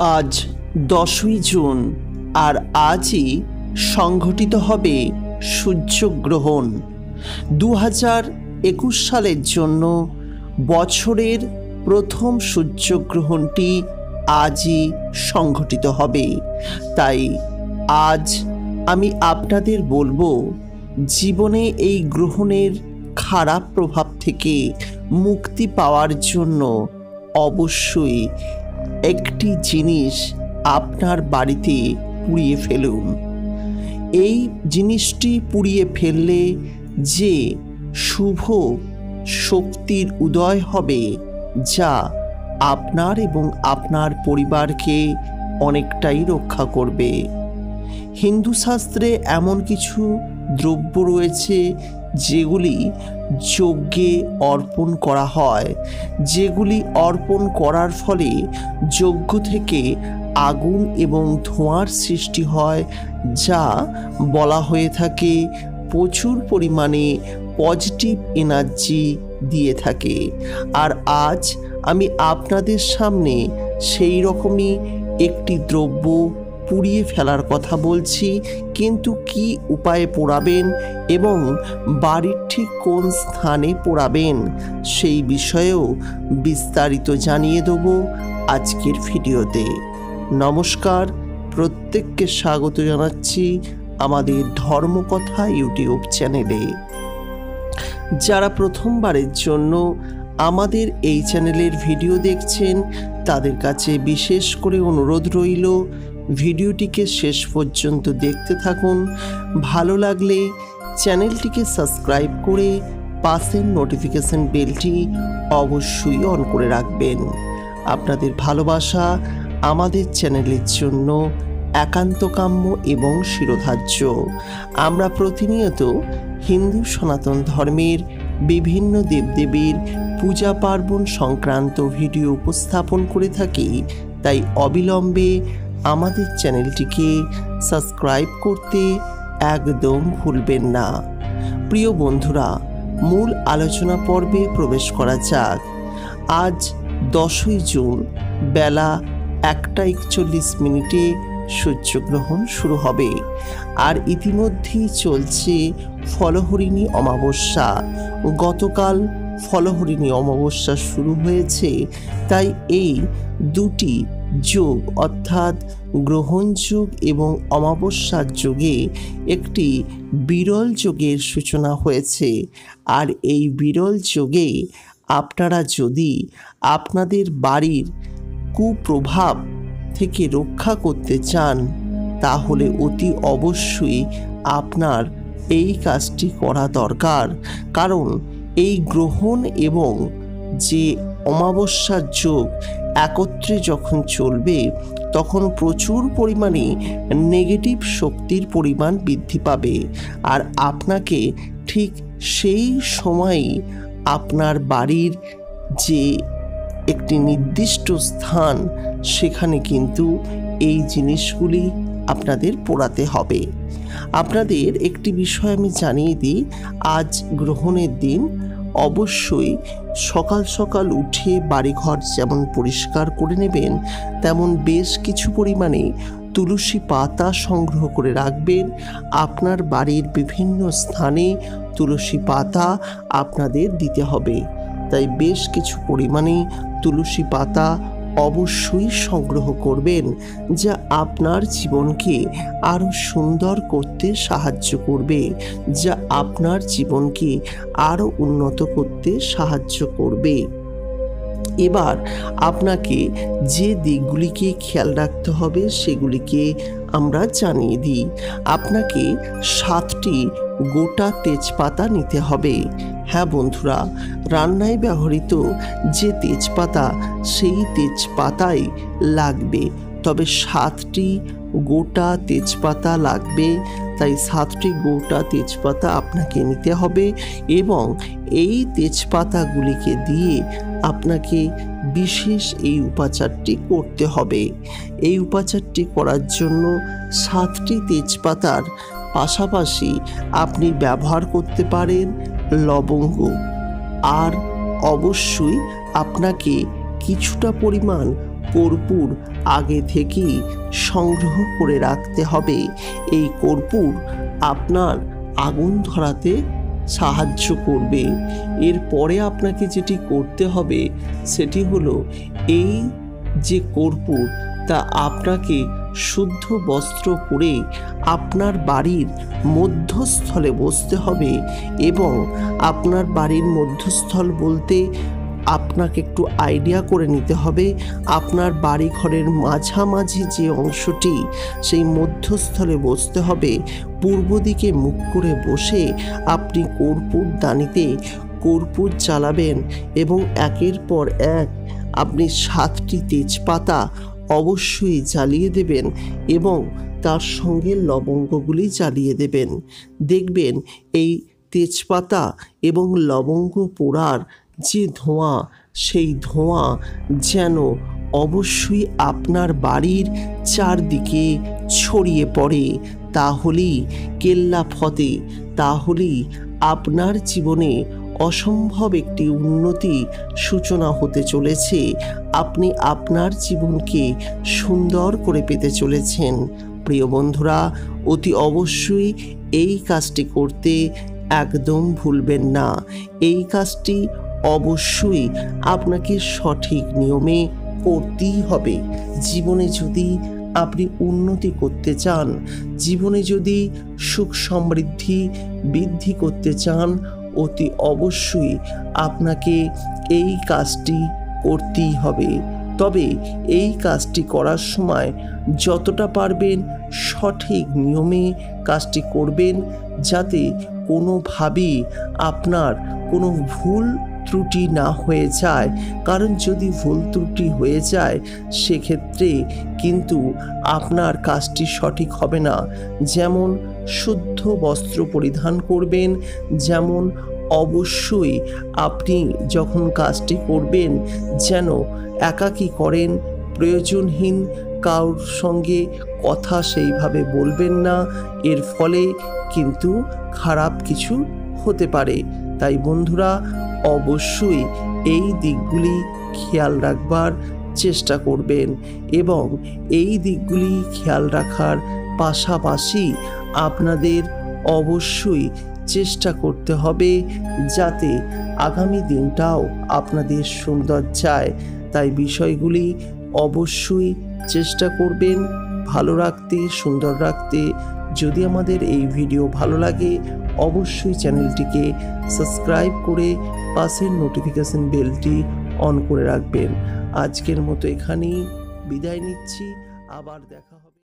আজ 10ই জুন আর আজই সংঘটিত হবে সূর্যগ্রহণ। 2021 সালের জন্য বছরের প্রথম সূর্যগ্রহণটি আজই সংঘটিত হবে। তাই আজ আমি আপনাদের বলবো, জীবনে এই গ্রহণের খারাপ প্রভাব থেকে মুক্তি পাওয়ার জন্য অবশ্যই একটি জিনিস আপনার বাড়িতে পুড়িয়ে ফেলুন। এই জিনিসটি পুড়িয়ে ফেললে যে শুভ শক্তির উদয় হবে, যা আপনার এবং আপনার পরিবারকে অনেকটাই রক্ষা করবে। হিন্দু শাস্ত্রে এমন কিছু দ্রব্য রয়েছে যেগুলি যজ্ঞে অর্পণ করা হয়, যেগুলি অর্পণ করার ফলে যজ্ঞ থেকে আগুন এবং ধোঁয়ার সৃষ্টি হয়, যা বলা হয়ে থাকে প্রচুর পরিমাণে পজিটিভ এনার্জি দিয়ে থাকে। আর আজ আমি আপনাদের সামনে সেই রকমই একটি দ্রব্য পুড়িয়ে ফেলার কথা বলছি, কিন্তু কি উপায়ে পোড়াবেন এবং বাড়ির ঠিক কোন স্থানে পোড়াবেন সেই বিষয়েও বিস্তারিত জানিয়ে দেব আজকের ভিডিওতে। নমস্কার, প্রত্যেককে স্বাগত জানাচ্ছি আমাদের ধর্মকথা ইউটিউব চ্যানেলে। যারা প্রথমবারের জন্য আমাদের এই চ্যানেলের ভিডিও দেখছেন, তাদের কাছে বিশেষ করে অনুরোধ রইল, ভিডিওটিকে শেষ পর্যন্ত দেখতে থাকুন। ভালো লাগলে চ্যানেলটিকে সাবস্ক্রাইব করে পাশের নোটিফিকেশন বেলটি অবশ্যই অন করে রাখবেন। আপনাদের ভালোবাসা আমাদের চ্যানেলের জন্য একান্ত কাম্য এবং শিরোধার্য। আমরা প্রতিনিয়ত হিন্দু সনাতন ধর্মের বিভিন্ন দেবদেবীর পূজা পার্বণ সংক্রান্ত ভিডিও উপস্থাপন করে থাকি। তাই অবিলম্বে আমাদের চ্যানেলটিকে সাবস্ক্রাইব করতে একদম ভুলবেন না। প্রিয় বন্ধুরা, মূল আলোচনা পর্বে প্রবেশ করা যাক। আজ 10ই জুন বেলা 1:41 সূর্যগ্রহণ শুরু হবে। আর ইতিমধ্যেই চলছে ফলহরিণী অমাবস্যা। গতকাল ফলহরিণী অমাবস্যা শুরু হয়েছে, তাই এই দুটি যোগ অর্থাৎ গ্রহণ যোগ এবং অমাবস্যার যোগে একটি বিরল যোগের সূচনা হয়েছে। আর এই বিরল যোগে আপনারা যদি আপনাদের বাড়ির কুপ্রভাব থেকে রক্ষা করতে চান, তাহলে অতি অবশ্যই আপনার এই কাজটি করা দরকার। কারণ এই গ্রহণ এবং যে অমাবস্যার যোগ একত্রে যখন চলবে, তখন প্রচুর পরিমাণে নেগেটিভ শক্তির পরিমাণ বৃদ্ধি পাবে। আর আপনাকে ঠিক সেই সময়ই আপনার বাড়ির যে একটি নির্দিষ্ট স্থান, সেখানে কিন্তু এই জিনিসগুলি আপনাদের পোড়াতে হবে। আপনাদের একটি বিষয় আমি জানিয়ে দিই, আজ গ্রহণের দিন অবশ্যই সকাল সকাল উঠে বাড়িঘর যেমন পরিষ্কার করে নেবেন, তেমন বেশ কিছু পরিমাণে তুলসী পাতা সংগ্রহ করে রাখবেন। আপনার বাড়ির বিভিন্ন স্থানে তুলসী পাতা আপনাদের দিতে হবে। তাই বেশ কিছু পরিমাণে তুলসী পাতা অবশ্যই সংগ্রহ করবেন, যা আপনার জীবনকে আরও সুন্দর করতে সাহায্য করবে, যা আপনার জীবনকে আরও উন্নত করতে সাহায্য করবে। এবার আপনাকে যে দিকগুলিকে খেয়াল রাখতে হবে সেগুলিকে আমরা জানিয়ে দিই। আপনাকে 7টি গোটা তেজপাতা নিতে হবে। হ্যাঁ বন্ধুরা, রান্নায় ব্যবহৃত যে তেজপাতা, সেই তেজপাতাই লাগবে, তবে 7টি গোটা তেজপাতা লাগবে। তাই 7টি গোটা তেজপাতা আপনাকে নিতে হবে এবং এই তেজপাতাগুলিকে দিয়ে আপনাকে বিশেষ এই উপাচারটি করতে হবে। এই উপাচারটি করার জন্য 7টি তেজপাতার পাশাপাশি আপনি ব্যবহার করতে পারেন লবঙ্গ। আর অবশ্যই আপনাকে কিছুটা পরিমাণ কর্পূর আগে থেকেই সংগ্রহ করে রাখতে হবে। এই কর্পূর আপনার আগুন ধরাতে সাহায্য করবে। এরপরে আপনাকে যেটি করতে হবে সেটি হলো, এই যে কর্পূর তা আপনাকে শুদ্ধ বস্ত্র পরে আপনার বাড়ির মধ্যস্থলে বসতে হবে এবং আপনার বাড়ির মধ্যস্থল বলতে আপনাকে একটু আইডিয়া করে নিতে হবে আপনার বাড়ি ঘরের মাঝামাঝি যে অংশটি, সেই মধ্যস্থলে বসতে হবে। পূর্ব দিকে মুখ করে বসে আপনি কর্পূর দানিতে কর্পূর জ্বালাবেন এবং একের পর এক আপনি 7টি তেজপাতা অবশ্যই জ্বালিয়ে দেবেন এবং তার সঙ্গে লবঙ্গগুলি জ্বালিয়ে দেবেন। দেখবেন এই তেজপাতা এবং লবঙ্গ পোড়ার যে ধোঁয়া, সেই ধোঁয়া যেন অবশ্যই আপনার বাড়ির চারদিকে ছড়িয়ে পড়ে। তাহলেই কেল্লা ফতে, তাহলেই আপনার জীবনে অসম্ভব একটি উন্নতি সূচনা হতে চলেছে। আপনি আপনার জীবনকে সুন্দর করে পেতে চলেছেন। প্রিয় বন্ধুরা, অতি অবশ্যই এই কাজটি করতে একদম ভুলবেন না। এই কাজটি অবশ্যই আপনাকে সঠিক নিয়মে করতেই হবে। জীবনে যদি আপনি উন্নতি করতে চান, জীবনে যদি সুখ সমৃদ্ধি বৃদ্ধি করতে চান, অতি অবশ্যই আপনাকে এই কাজটি করতেই হবে। তবে এই কাজটি করার সময় যতটা পারবেন সঠিক নিয়মে কাজটি করবেন, যাতে কোনোভাবেই আপনার কোনো ভুল ত্রুটি না হয়ে যায়। কারণ যদি ভুল ত্রুটি হয়ে যায় সেক্ষেত্রে কিন্তু আপনার কাজটি সঠিক হবে না। যেমন শুদ্ধ বস্ত্র পরিধান করবেন, যেমন অবশ্যই আপনি যখন কাজটি করবেন যেন একাকী করেন, প্রয়োজনহীন কারোর সঙ্গে কথা সেইভাবে বলবেন না, এর ফলে কিন্তু খারাপ কিছু হতে পারে। তাই বন্ধুরা, অবশ্যই এই দিকগুলি খেয়াল রাখবার চেষ্টা করবেন এবং এই দিকগুলি খেয়াল রাখার পাশাপাশি আপনাদের অবশ্যই চেষ্টা করতে হবে যাতে আগামী দিনটাও আপনাদের সুন্দর যায়। তাই বিষয়গুলি অবশ্যই চেষ্টা করবেন ভালো রাখতে, সুন্দর রাখতে। যদি আমাদের এই ভিডিও ভালো লাগে অবশ্যই চ্যানেলটিকে সাবস্ক্রাইব করে পাশের নোটিফিকেশন বেলটি অন করে রাখবেন। আজকের মতো এখানেই বিদায় নিচ্ছি, আবার দেখা হবে।